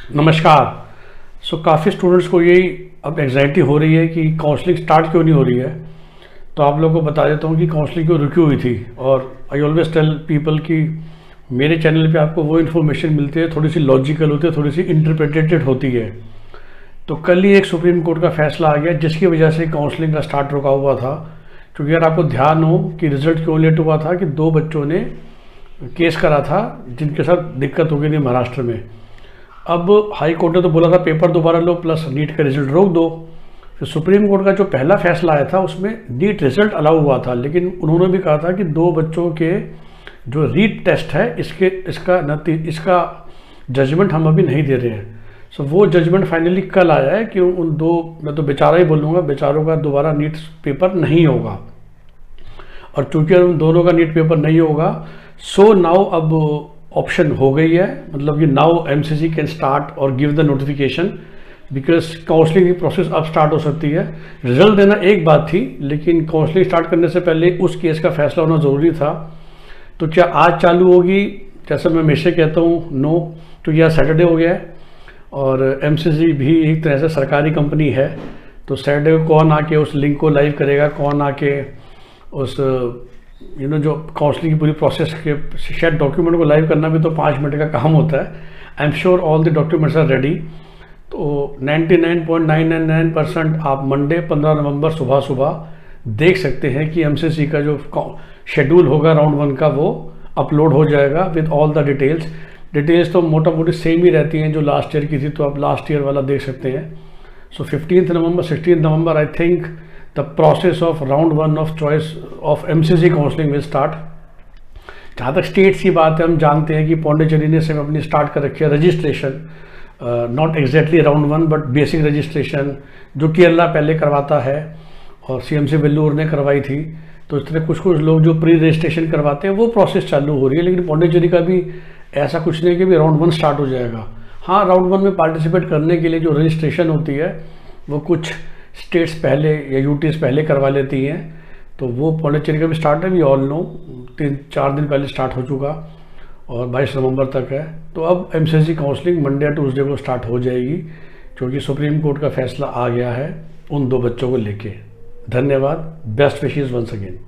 नमस्कार। काफ़ी स्टूडेंट्स को यही अब एग्जाइटी हो रही है कि काउंसलिंग स्टार्ट क्यों नहीं हो रही है। तो आप लोगों को बता देता हूँ कि काउंसलिंग क्यों रुकी हुई थी। और आई ऑलवेज टेल पीपल कि मेरे चैनल पे आपको वो इन्फॉर्मेशन मिलती है, थोड़ी सी लॉजिकल होती है, थोड़ी सी इंटरप्रेटेड होती है। तो कल ही एक सुप्रीम कोर्ट का फैसला आ गया जिसकी वजह से काउंसलिंग का स्टार्ट रुका हुआ था। क्योंकि अगर आपको ध्यान हो कि रिजल्ट क्यों लेट हुआ था कि 2 बच्चों ने केस करा था जिनके साथ दिक्कत हो गई थी महाराष्ट्र में। अब हाई कोर्ट ने तो बोला था पेपर दोबारा लो प्लस नीट का रिजल्ट रोक दो। फिर सुप्रीम कोर्ट का जो पहला फैसला आया था उसमें नीट रिजल्ट अलाउ हुआ था, लेकिन उन्होंने भी कहा था कि 2 बच्चों के जो रीट टेस्ट है इसका जजमेंट हम अभी नहीं दे रहे हैं। वो जजमेंट फाइनली कल आया है कि उन 2, मैं तो बेचारा ही बोलूँगा, बेचारों का दोबारा नीट पेपर नहीं होगा। और चूंकि उन दोनों का नीट पेपर नहीं होगा, सो नाउ अब ऑप्शन हो गई है, मतलब कि नाउ एमसीसी कैन स्टार्ट और give the notification, because counselling की प्रोसेस अब स्टार्ट हो सकती है। रिजल्ट देना एक बात थी, लेकिन काउंसलिंग स्टार्ट करने से पहले उस केस का फैसला होना ज़रूरी था। तो क्या आज चालू होगी? जैसा मैं हमेशा कहता हूँ, नो, क्योंकि आज सैटरडे हो गया है और एमसीसी भी एक तरह से सरकारी कंपनी है। तो सैटरडे को कौन आके उस लिंक को लाइव करेगा, कौन आके उस जो काउंसलिंग की पूरी प्रोसेस के शायद डॉक्यूमेंट को लाइव करना भी तो 5 मिनट का काम होता है। I am sure all the documents are ready. तो 99.999% आप मंडे 15 नवंबर सुबह सुबह देख सकते हैं कि एमसीसी का जो शेड्यूल होगा राउंड 1 का वो अपलोड हो जाएगा विद ऑल द डिटेल्स तो मोटा मोटी सेम ही रहती हैं जो लास्ट ईयर की थी, तो आप लास्ट ईयर वाला देख सकते हैं। 15 November 16 November I think the process of round 1 of choice of MCC counselling will start। जहाँ तक स्टेट्स की बात है, हम जानते हैं कि पौंडीचेरी ने सिर्फ अपनी स्टार्ट कर रखी है registration, not exactly round 1 but basic registration जो केरला पहले करवाता है और CMC वेल्लूर ने करवाई थी। तो इस तरह कुछ लोग जो प्री रजिस्ट्रेशन करवाते हैं वो प्रोसेस चालू हो रही है, लेकिन पौंडीचेरी का भी ऐसा कुछ नहीं कि भी राउंड 1 स्टार्ट हो जाएगा। हाँ, राउंड 1 में पार्टिसिपेट करने के लिए जो रजिस्ट्रेशन होती है वो कुछ स्टेट्स पहले या यूटीज पहले करवा लेती हैं, तो वो पौंडीचेरी का भी स्टार्ट है, वी ऑल नो, 3-4 दिन पहले स्टार्ट हो चुका और 22 नवंबर तक है। तो अब एमसीसी काउंसलिंग मंडे या ट्यूसडे को स्टार्ट हो जाएगी, क्योंकि सुप्रीम कोर्ट का फैसला आ गया है उन 2 बच्चों को लेके। धन्यवाद, बेस्ट विशेस वंस अगेन।